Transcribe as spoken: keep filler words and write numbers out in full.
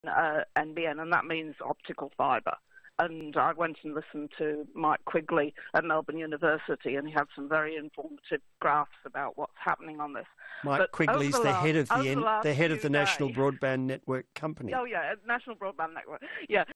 uh, N B N, and that means optical fibre. And I went and listened to Mike Quigley at Melbourne University, and he had some very informative graphs about what's happening on this. Mike but Quigley's the, the last, head of the, the, N- the head of the days, National Broadband Network company. Oh yeah, National Broadband Network. Yeah,